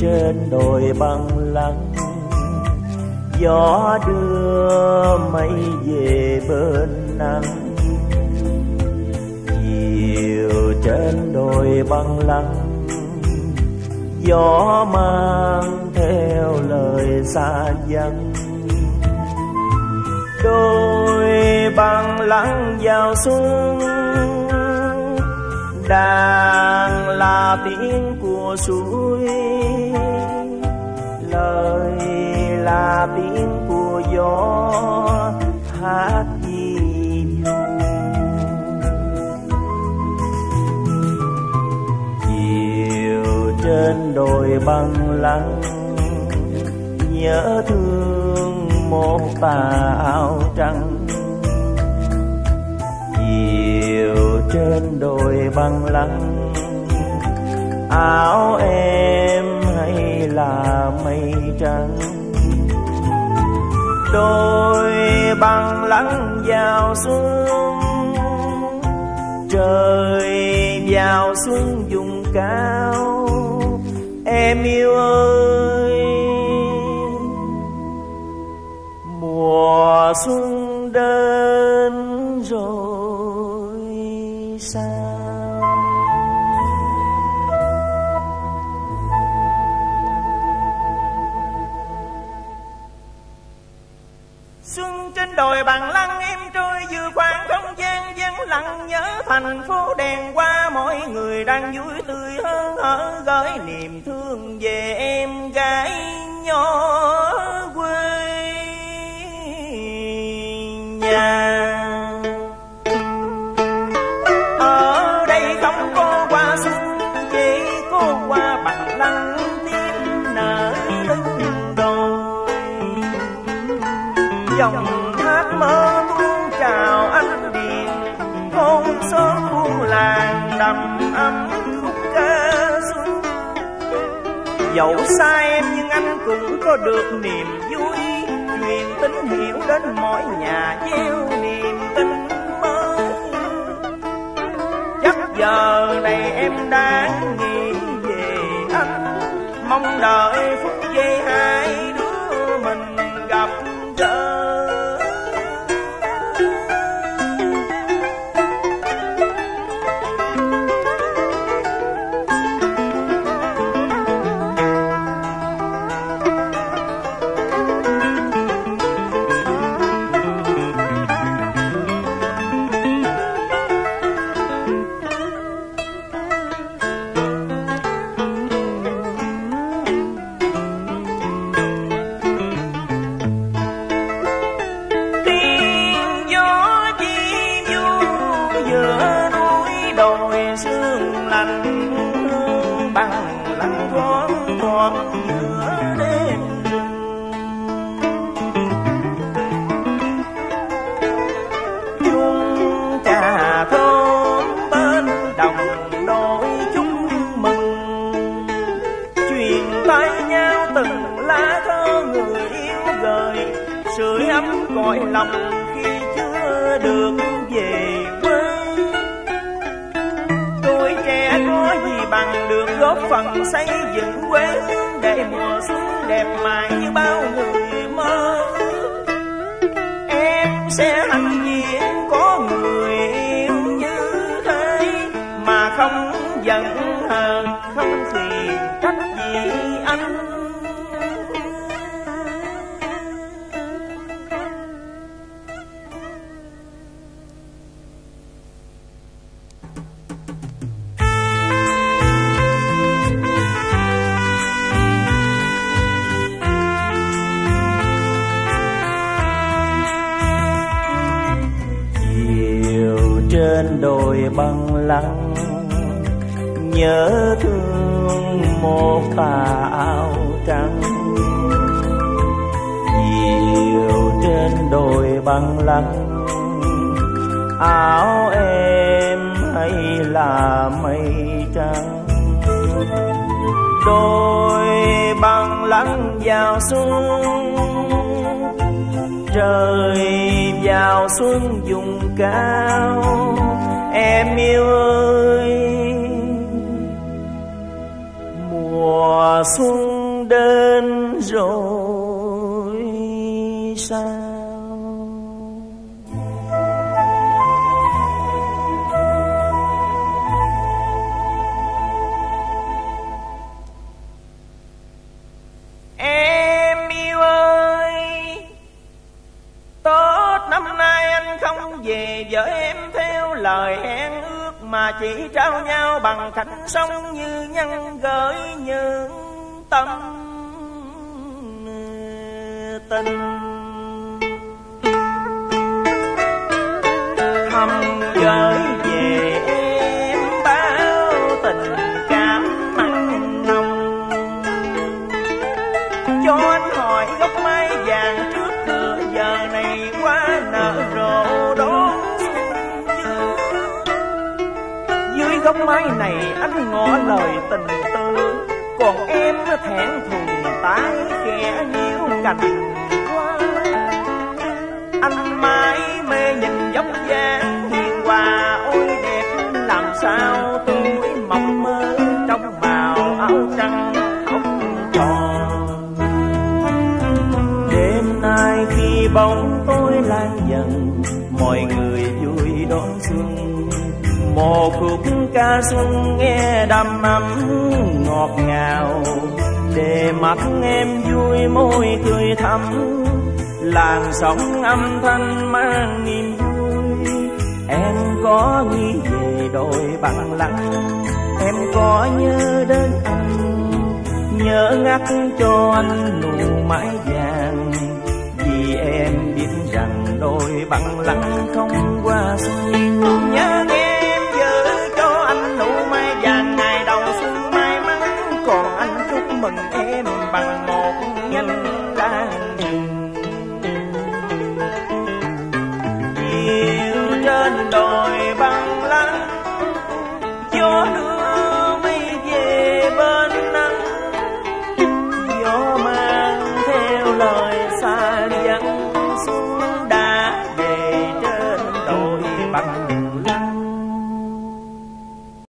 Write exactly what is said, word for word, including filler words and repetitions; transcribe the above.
trên đồi băng lăng, gió đưa mây về bên nắng. Chiều trên đồi băng lăng, gió mang theo lời xa vắng. Đôi băng lăng vào xuân, đang là tiếng của suối, lời là tiếng của gió hát vi vu. Chiều trên đồi băng lăng, nhớ thương một tà áo trắng. Chiều trên đồi băng lăng, áo em hay là mây trắng. Đôi băng lăng vào xuân, trời vào xuân vùng cao. Em yêu ơi, mùa xuân đến rồi sao? Xuân trên đồi bằng lăng em trôi, vừa khoảng không gian vắng lặng. Nhớ thành phố đèn qua, mọi người đang vui tươi hơn hở, gửi niềm thương về em gái nhỏ quê nhà. Ở đây không có hoa xuân, chỉ có hoa bằng lăng tím nở lưng đồi. Dòng thác mơ tuôn chào anh điền, thôn xóm buôn làng đầm ấm khúc ca xuân. Dẫu xa em nhưng anh cũng có được niềm vui, truyền tín hiệu đến mọi nhà gieo niềm tin mới. Chắc giờ này em đang nghĩ về anh, mong đợi phút giây hai đứa mình gặp gỡ. Cõi lòng khi chưa được về quê, tuổi trẻ có gì bằng được góp phần xây dựng quê hương, để mùa xuân đẹp mãi như bao người mơ. Em sẽ hạnh diện có người yêu như thế, mà không giận hờn không thì trách gì anh. Trên đồi băng lăng, nhớ thương một tà áo trắng. Chiều trên đồi băng lăng, áo em hay là mây trắng. Đôi băng lăng vào xuân, trời vào xuân vùng cao. Em yêu ơi, mùa xuân rồi sao? Em yêu ơi, Tết năm nay anh không về với em theo lời hẹn ước, mà chỉ trao nhau bằng cảnh sống như nhân gửi những tâm tình. Thầm gửi về em bao tình cảm mặn nồng, cho anh hỏi gốc mai vàng trước cửa giờ này qua nở rộ đón xuân dư. Dưới gốc mai này anh ngỏ lời tình tư, còn em thẹn thùng tái khẽ níu cành hoa. Anh mãi mê nhìn dốc dáng hiền hòa ôi đẹp, làm sao tôi mộng mơ trong màu áo trắng ốc tròn. Đêm nay khi bóng tối lan dần, mọi người vui đón xuân. Một khúc ca xuân nghe đầm ấm ngọt ngào, để mắt em vui môi cười thắm. Làn sóng âm thanh mang niềm vui, em có nghĩ về đôi bằng lăng. Em có nhớ đến anh, nhớ ngắt cho anh nụ mái vàng. Vì em biết rằng đôi bằng lăng không qua xuân. Nhớ